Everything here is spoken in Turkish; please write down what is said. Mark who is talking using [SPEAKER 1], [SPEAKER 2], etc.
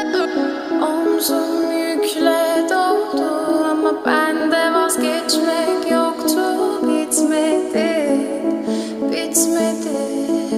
[SPEAKER 1] Omzum yükle doldu ama bende vazgeçmek yoktu. Bitmedi, bitmedi.